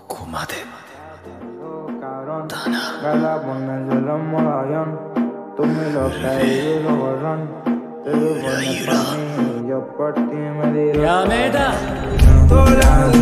こまでだな。ゆらゆらやめだ。